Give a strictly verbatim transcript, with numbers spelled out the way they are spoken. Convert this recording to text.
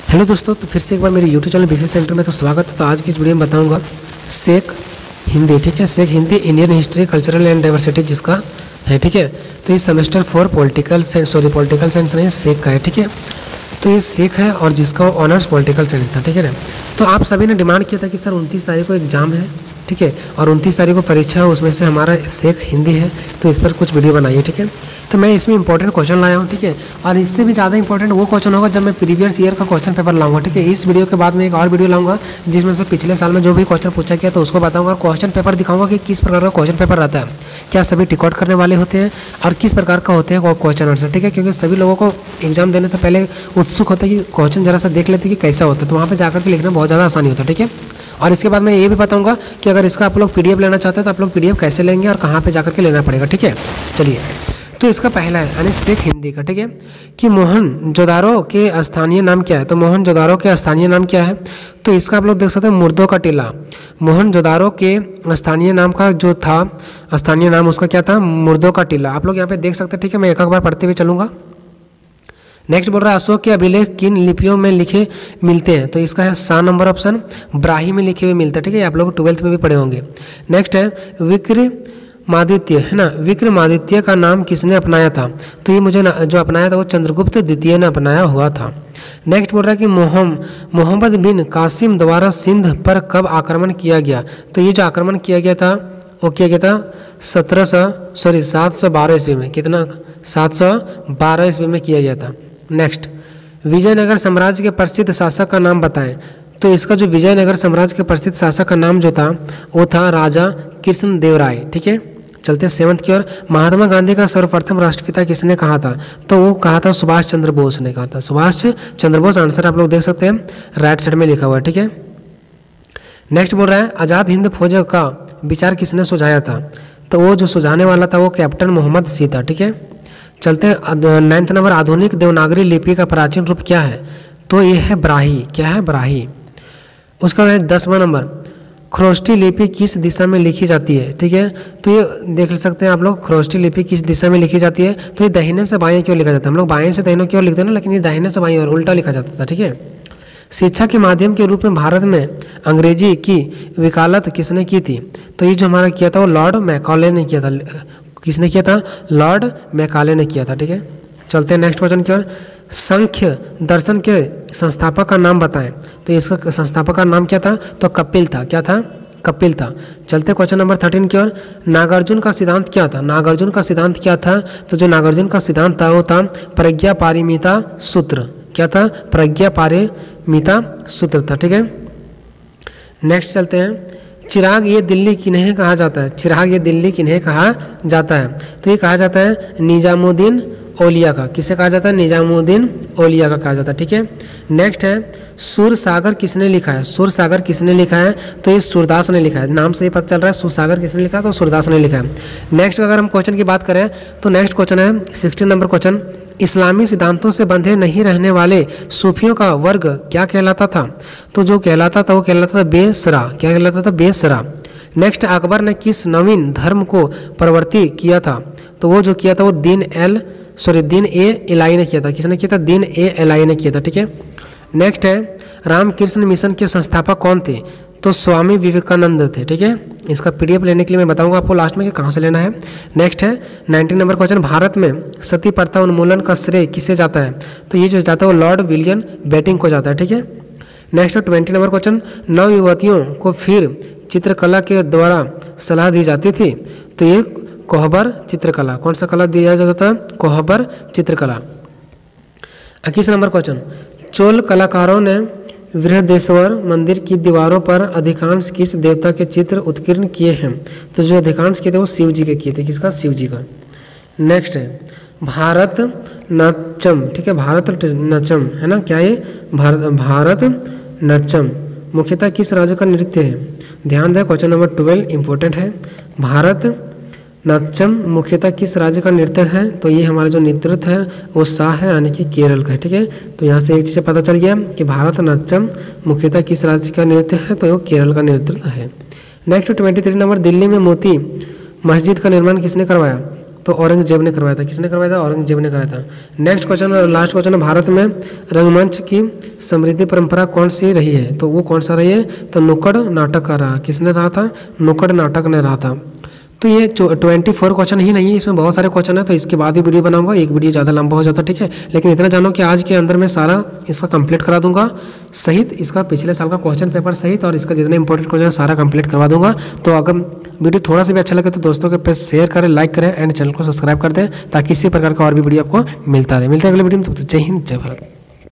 Hello दोस्तों, तो फिर से एक बार मेरे यूट्यूब चैनल बिजनेस सेंटर में तो स्वागत है। तो आज की इस वीडियो में बताऊंगा सेक हिंदी, ठीक है। SEC Hindi Indian history cultural and diversity जिसका है, ठीक है। तो ये semester four political science sorry political science नहीं सेक का है, ठीक है। तो ये सेक है और जिसका ऑनर्स पॉलिटिकल साइंस था, ठीक है ना। तो आप सभी ने डिमांड किया था कि सर उनतीस तारीख को एग्जाम है, ठीक है, और उनतीस तारीख को परीक्षा है, उसमें से हमारा सेक हिंदी है, तो इस पर कुछ वीडियो बनाइए, ठीक है। तो मैं इसमें इंपॉर्टेंट क्वेश्चन लाया हूँ, ठीक है। और इससे भी ज़्यादा इंपॉर्टेंट वो क्वेश्चन होगा जब मैं प्रीवियस ईयर का क्वेश्चन पेपर लाऊंगा, ठीक है। इस वीडियो के बाद मैं एक और वीडियो लाऊंगा जिसमें से पिछले साल में जो भी क्वेश्चन पूछा गया तो उसको बताऊंगा, और क्वेश्चन पेपर दिखाऊंगा कि किस प्रकार का क्वेश्चन पेपर रहता है, क्या सभी टिकआउट करने वाले होते हैं और किस प्रकार का होते हैं क्वेश्चन आंसर, ठीक है। क्योंकि सभी लोगों को एग्जाम देने से पहले उत्सुक होता है कि क्वेश्चन जरा सा देख लेते हैं कि कैसा होता है, तो वहाँ पर जाकर के लिखना बहुत ज़्यादा आसानी होता है, ठीक है। और इसके बाद मैं ये भी बताऊंगा कि अगर इसका आप लोग पीडीएफ लेना चाहते हैं तो आप लोग पीडीएफ कैसे लेंगे और कहाँ पे जाकर के लेना पड़ेगा, ठीक है। चलिए, तो इसका पहला है यानी सेक हिंदी का, ठीक है, कि मोहनजोदारो के स्थानीय नाम क्या है। तो मोहनजोदारो के स्थानीय नाम क्या है, तो इसका आप लोग देख सकते हैं मुर्दों का टीला। मोहनजोदारो के स्थानीय नाम का जो था स्थानीय नाम उसका क्या था, मुर्दों का टीला। आप लोग यहाँ पे देख सकते हैं, ठीक है। मैं एक एक बार पढ़ते हुए चलूँगा। नेक्स्ट बोल रहा है अशोक के अभिलेख किन लिपियों में लिखे मिलते हैं, तो इसका है सा नंबर ऑप्शन, ब्राही में लिखे हुए मिलते हैं, ठीक है। आप लोग ट्वेल्थ में भी पढ़े होंगे। नेक्स्ट है विक्रमादित्य, है ना। विक्रमादित्य का नाम किसने अपनाया था, तो ये मुझे जो अपनाया था वो चंद्रगुप्त द्वितीय ने अपनाया हुआ था। नेक्स्ट बोल रहा है कि मोहम मोहम्मद बिन कासिम द्वारा सिंध पर कब आक्रमण किया गया, तो ये जो आक्रमण किया गया था वो किया गया था सत्रह सौ सॉरी सात सौ बारह ईस्वी में, कितना सात सौ बारह ईस्वी में किया गया था। नेक्स्ट, विजयनगर साम्राज्य के प्रसिद्ध शासक का नाम बताएं, तो इसका जो विजयनगर साम्राज्य के प्रसिद्ध शासक का नाम जो था वो था राजा कृष्णदेवराय, ठीक है। चलते सेवंथ की ओर। महात्मा गांधी का सर्वप्रथम राष्ट्रपिता किसने कहा था, तो वो कहा था सुभाष चंद्र बोस ने कहा था, सुभाष चंद्र बोस। आंसर आप लोग देख सकते हैं राइट साइड में लिखा हुआ है, ठीक है। नेक्स्ट बोल रहा है आज़ाद हिंद फौज का विचार किसने सुझाया था, तो वो जो सुझाने वाला था वो कैप्टन मोहम्मद सी था, ठीक है। चलते हैं नाइन्थ नंबर, आधुनिक देवनागरी लिपि का प्राचीन रूप क्या है, तो ये है ब्राही, क्या है ब्राही। उसका है दसवां नंबर, खरोष्टी लिपि किस दिशा में लिखी जाती है, ठीक है। तो ये देख सकते हैं आप लोग, खरोष्टी लिपि किस दिशा में लिखी जाती है, तो ये दाहिने से बाएं क्यों लिखा जाता है, हम लोग बाएं से दाहिने क्यों लिखते हैं ना, लेकिन ये दाहिने से बाएं और उल्टा लिखा जाता था, ठीक है। शिक्षा के माध्यम के रूप में भारत में अंग्रेजी की वकालत किसने की थी, तो ये जो हमारा किया था वो लॉर्ड मैकॉले ने किया था। किसने किया था, लॉर्ड मैकाले ने किया था, ठीक है। चलते हैं नेक्स्ट क्वेश्चन की ओर। सांख्य दर्शन के संस्थापक का नाम बताएं, तो इसका संस्थापक का नाम क्या था, तो कपिल था, क्या था, कपिल था। चलते क्वेश्चन नंबर थर्टीन की ओर। नागार्जुन का सिद्धांत क्या था, नागार्जुन का सिद्धांत क्या था, तो जो नागार्जुन का सिद्धांत था वो था प्रज्ञा पारिमिता सूत्र, क्या था, प्रज्ञा पारिमिता सूत्र था, ठीक है। नेक्स्ट चलते हैं, चिराग ये दिल्ली किन्हें कहा जाता है, चिराग ये दिल्ली किन्हें कहा जाता है, तो ये कहा जाता है निजामुद्दीन औलिया का। किसे कहा जाता है, निजामुद्दीन औलिया का कहा जाता है, ठीक है। नेक्स्ट है सूर सागर किसने लिखा है, सूर सागर किसने लिखा है, तो ये सूरदास ने लिखा है। नाम से ही पता चल रहा है सूर सागर किसने लिखा है, तो सूरदास ने लिखा है। नेक्स्ट अगर हम क्वेश्चन की बात करें तो नेक्स्ट क्वेश्चन है सिक्सटीन नंबर क्वेश्चन, इस्लामी सिद्धांतों से बंधे नहीं रहने वाले सूफियों का वर्ग क्या कहलाता था, तो जो कहलाता था वो कहलाता था बेसरा, क्या कहलाता था, बेसरा। नेक्स्ट, अकबर ने किस नवीन धर्म को प्रवर्तित किया था, तो वो जो किया था वो दीन एल सॉरी दीन ए इलाई ने किया था। किसने किया था, दीन ए इलाई ने किया था, ठीक है। नेक्स्ट है रामकृष्ण मिशन के संस्थापक कौन थे, तो स्वामी विवेकानंद थे, ठीक है। इसका पीडीएफ लेने के लिए मैं बताऊंगा आपको लास्ट में कि कहाँ से लेना है। नेक्स्ट है नाइनटीन नंबर क्वेश्चन, भारत में सती प्रथा उन्मूलन का श्रेय किसे जाता है, तो ये जो जाता है वो लॉर्ड विलियम बेटिंग को जाता है, ठीक है। नेक्स्ट है ट्वेंटी नंबर क्वेश्चन, नव युवतियों को फिर चित्रकला के द्वारा सलाह दी जाती थी, तो ये कोहबर चित्रकला, कौन सा कला दिया जाता था, कोहबर चित्रकला। इक्कीस नंबर क्वेश्चन, चोल कलाकारों ने बृहदेश्वर मंदिर की दीवारों पर अधिकांश किस देवता के चित्र उत्कीर्ण किए हैं, तो जो अधिकांश किए थे वो शिव जी के किए थे, किसका, शिव जी का। नेक्स्ट है भारत नाट्यम, ठीक है, भारत नाट्यम है ना, क्या ये भारत भारत नाट्यम मुख्यतः किस राज्य का नृत्य है, ध्यान दें क्वेश्चन नंबर ट्वेल्व इंपॉर्टेंट है। भारत नाट्यम मुख्यतः किस राज्य का नृत्य है, तो ये हमारा जो नृत्य है वो सा है यानी कि केरल का है, ठीक है। तो यहाँ से एक चीज़ पता चल गया कि भारत नाट्यम मुख्यतः किस राज्य का नृत्य है, तो वो केरल का नृत्य है। Next twenty three number, Delhi में मोती मस्जिद का निर्माण किसने करवाया, तो औरंगजेब ने करवाया था। किसने करवाया था? औरंगजेब ने कराया था। नेक्स्ट क्वेश्चन और लास्ट क्वेश्चन है, भारत में रंगमंच की समृद्धि परंपरा कौन सी रही है? तो वो कौन सा रही है? तो नुक्कड़ नाटक का रहा। किसने रहा था? नुक्कड़ नाटक ने रहा था। तो ये ट्वेंटी फोर क्वेश्चन ही नहीं है, इसमें बहुत सारे क्वेश्चन है, तो इसके बाद ही वीडियो बनाऊंगा, एक वीडियो ज़्यादा लंबा हो जाता है, ठीक है। लेकिन इतना जानो कि आज के अंदर मैं सारा इसका कंप्लीट करा दूंगा, सहित इसका पिछले साल का क्वेश्चन पेपर सहित और इसका जितने इंपॉर्टेंट क्वेश्चन सारा कंप्लीट करवा दूंगा। तो अगर वीडियो थोड़ा सा भी अच्छा लगे तो दोस्तों के पास शेयर करें, लाइक करें एंड चैनल को सब्सक्राइब कर दें, ताकि इसी प्रकार का और भी वीडियो आपको मिलता रहे। मिलते हैं अगले वीडियो में, तब तक जय हिंद, जय भारत।